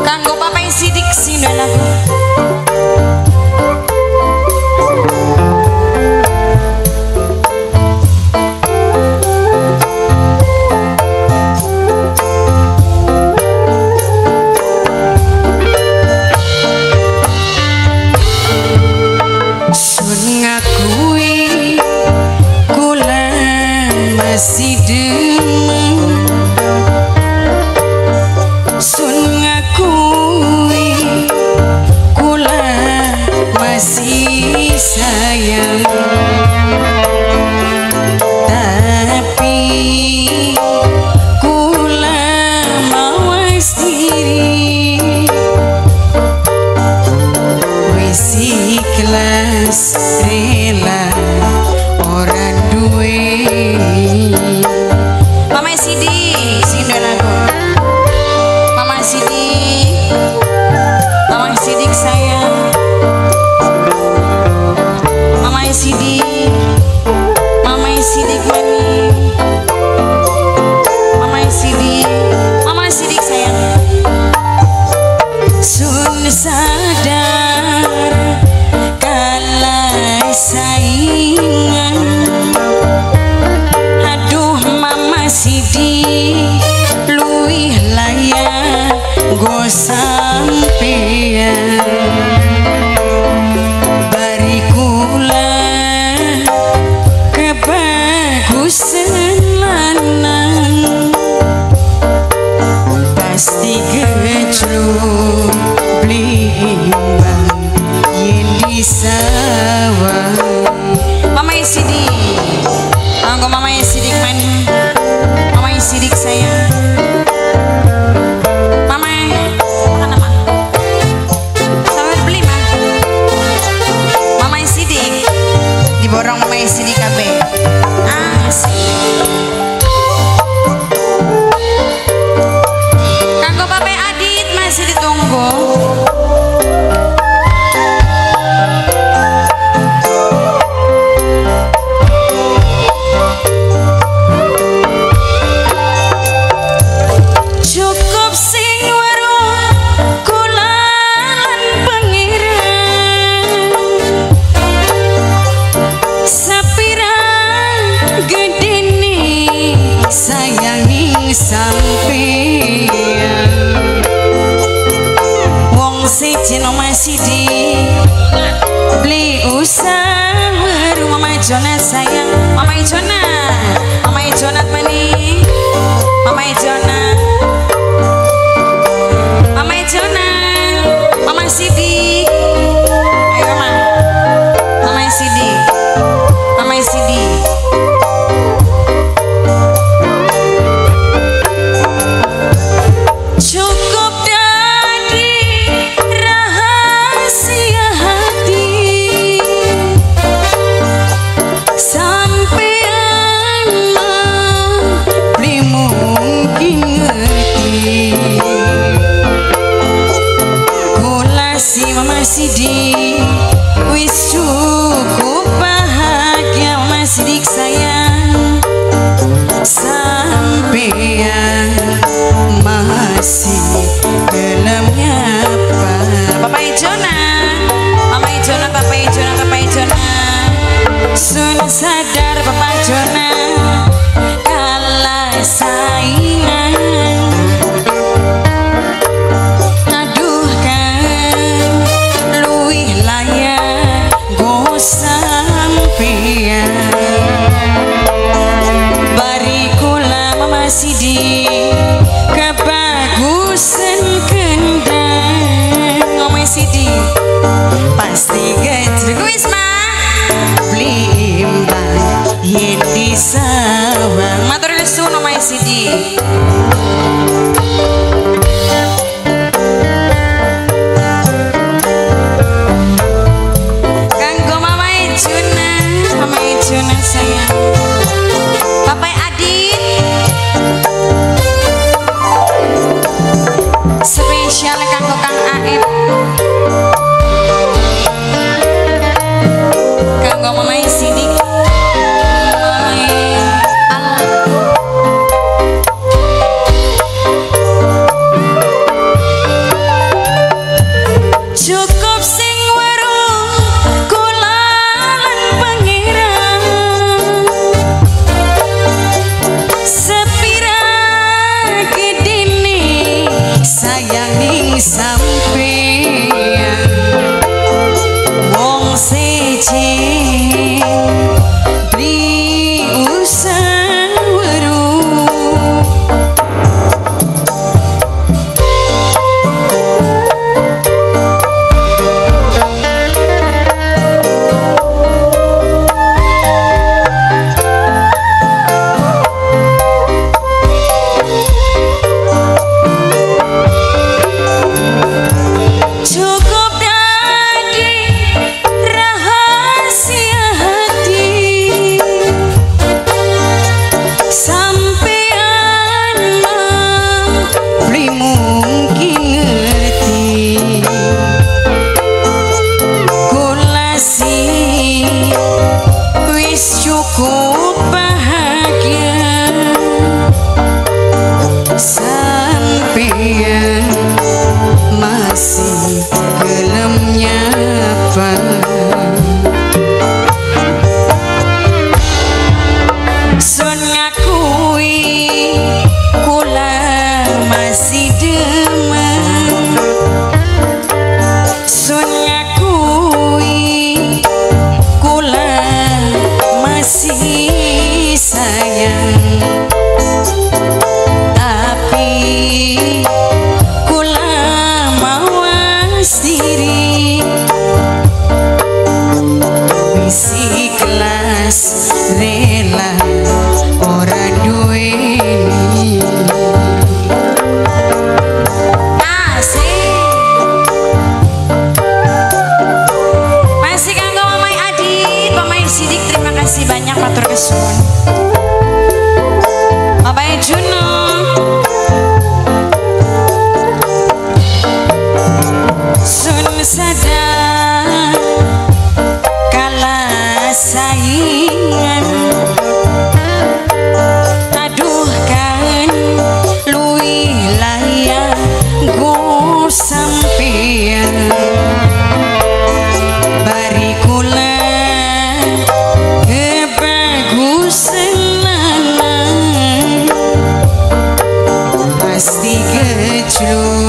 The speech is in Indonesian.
Kanggo papai sidik sini lagu. Masih demen sun ngakui kula masih sayang, tapi kula mawas diri wis ikhlas rela orang duwe. Mama Sidik, sini lagu. Mama Sidik, Mama Sidik sayang. Mama Sidik, Mama Sidik mani. Mama Sidik, Mama Sidik sayang. Sun sadar kalah saingan, Sidik luih layak go sampean bari kula kebagusan lanang pasti gejluk blimbang yen di sawah. Mama Sidik, anggo Mama Sidik mani. Sidik sayang. Mama, makan apa? Sabar beli mah. Mama Sidik, diborong Mama Sidik kabeh. Kanggo Pape Adit masih ditunggu. Sampeyan wong siji Mama Sidik beli usaha Mama Jonat sayang. Mama Jonat, Mama Jonat mani. Mama Jonat, Mama Jonat, Mama Sidik. Ayo Mama, Mama Sidik, Mama Sidik. Sidik wis cukup bahagia Mama Sidik sayang, sampeyan masih gelem nyapa. Papa Ijona, Mama Ijona, Papa Ijona, Papa Ijona. Sun sadar Papa Ijona kalah saingan, luih sampeyan wong sejeng beli usah weruh cukup bahagia sampeyan masih gelem nyapa sun ngakui kula masih demen sun ngakui kula masih sayang tapi kula mawas diri wis ikhlas rela ora duweni masih kanggo Mamai Adit Mamai Sidik terima kasih banyak matur kesuwun Bapak Juno sun sadar kala saingan aduh kan luwi layak go sampeyan bari kula pasti kecil